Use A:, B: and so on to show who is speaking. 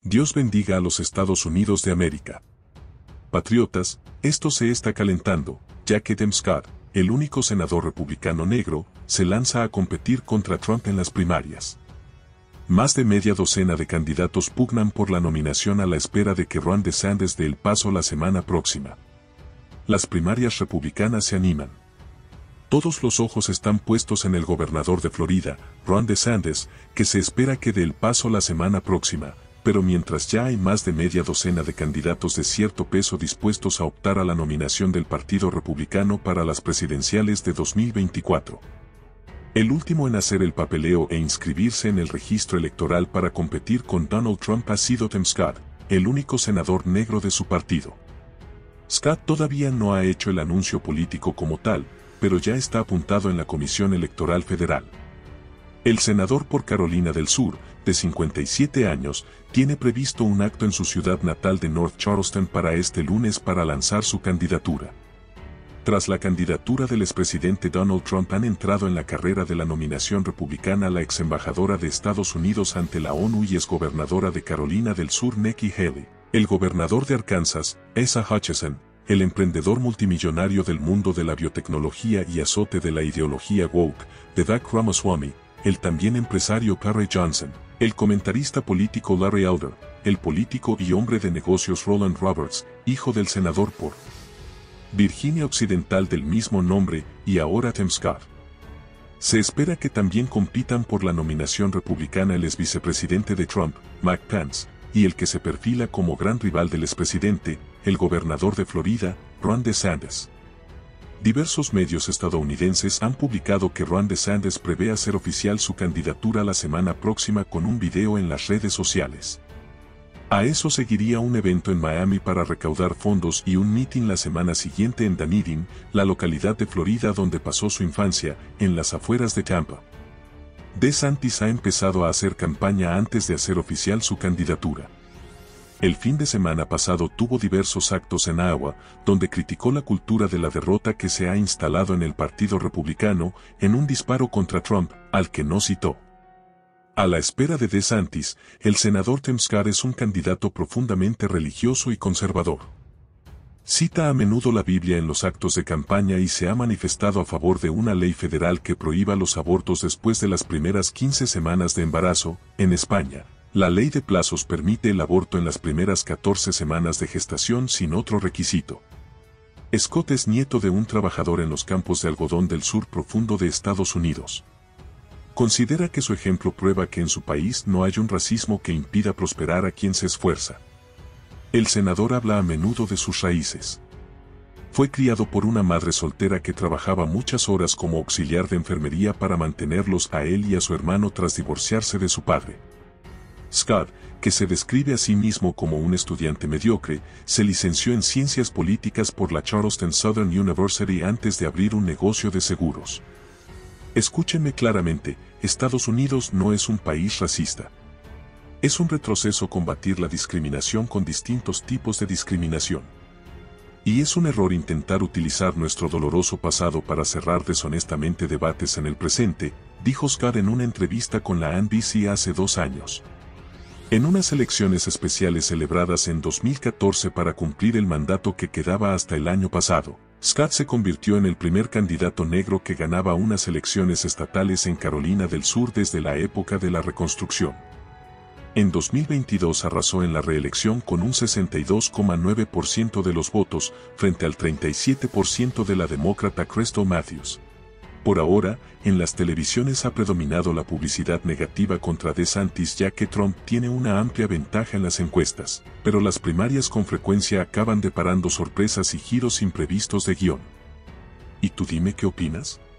A: Dios bendiga a los Estados Unidos de América. Patriotas, esto se está calentando, ya que Tim Scott, el único senador republicano negro, se lanza a competir contra Trump en las primarias. Más de media docena de candidatos pugnan por la nominación a la espera de que Ron DeSantis dé el paso la semana próxima. Las primarias republicanas se animan. Todos los ojos están puestos en el gobernador de Florida, Ron DeSantis, que se espera que dé el paso la semana próxima, pero mientras ya hay más de media docena de candidatos de cierto peso dispuestos a optar a la nominación del Partido Republicano para las presidenciales de 2024. El último en hacer el papeleo e inscribirse en el registro electoral para competir con Donald Trump ha sido Tim Scott, el único senador negro de su partido. Scott todavía no ha hecho el anuncio político como tal, pero ya está apuntado en la Comisión Electoral Federal. El senador por Carolina del Sur, de 57 años, tiene previsto un acto en su ciudad natal de North Charleston para este lunes para lanzar su candidatura. Tras la candidatura del expresidente Donald Trump han entrado en la carrera de la nominación republicana la exembajadora de Estados Unidos ante la ONU y exgobernadora de Carolina del Sur Nikki Haley, el gobernador de Arkansas, Asa Hutchinson, el emprendedor multimillonario del mundo de la biotecnología y azote de la ideología woke, Vivek Ramaswamy, el también empresario Perry Johnson, el comentarista político Larry Elder, el político y hombre de negocios Roland Roberts, hijo del senador por Virginia Occidental del mismo nombre, y ahora Tim Scott. Se espera que también compitan por la nominación republicana el exvicepresidente de Trump, Mike Pence, y el que se perfila como gran rival del expresidente, el gobernador de Florida, Ron DeSantis. Diversos medios estadounidenses han publicado que Ron DeSantis prevé hacer oficial su candidatura la semana próxima con un video en las redes sociales. A eso seguiría un evento en Miami para recaudar fondos y un meeting la semana siguiente en Dunedin, la localidad de Florida donde pasó su infancia, en las afueras de Tampa. DeSantis ha empezado a hacer campaña antes de hacer oficial su candidatura. El fin de semana pasado tuvo diversos actos en Iowa, donde criticó la cultura de la derrota que se ha instalado en el Partido Republicano, en un disparo contra Trump, al que no citó. A la espera de DeSantis, el senador Tim Scott es un candidato profundamente religioso y conservador. Cita a menudo la Biblia en los actos de campaña y se ha manifestado a favor de una ley federal que prohíba los abortos después de las primeras 15 semanas de embarazo. En España, la ley de plazos permite el aborto en las primeras 14 semanas de gestación sin otro requisito. Scott es nieto de un trabajador en los campos de algodón del sur profundo de Estados Unidos. Considera que su ejemplo prueba que en su país no hay un racismo que impida prosperar a quien se esfuerza. El senador habla a menudo de sus raíces. Fue criado por una madre soltera que trabajaba muchas horas como auxiliar de enfermería para mantenerlos a él y a su hermano tras divorciarse de su padre. Scott, que se describe a sí mismo como un estudiante mediocre, se licenció en Ciencias Políticas por la Charleston Southern University antes de abrir un negocio de seguros. Escúchenme claramente, Estados Unidos no es un país racista. Es un retroceso combatir la discriminación con distintos tipos de discriminación. Y es un error intentar utilizar nuestro doloroso pasado para cerrar deshonestamente debates en el presente, dijo Scott en una entrevista con la NBC hace 2 años. En unas elecciones especiales celebradas en 2014 para cumplir el mandato que quedaba hasta el año pasado, Scott se convirtió en el primer candidato negro que ganaba unas elecciones estatales en Carolina del Sur desde la época de la Reconstrucción. En 2022 arrasó en la reelección con un 62,9% de los votos frente al 37% de la demócrata Crystal Matthews. Por ahora, en las televisiones ha predominado la publicidad negativa contra DeSantis ya que Trump tiene una amplia ventaja en las encuestas, pero las primarias con frecuencia acaban deparando sorpresas y giros imprevistos de guión. ¿Y tú dime qué opinas?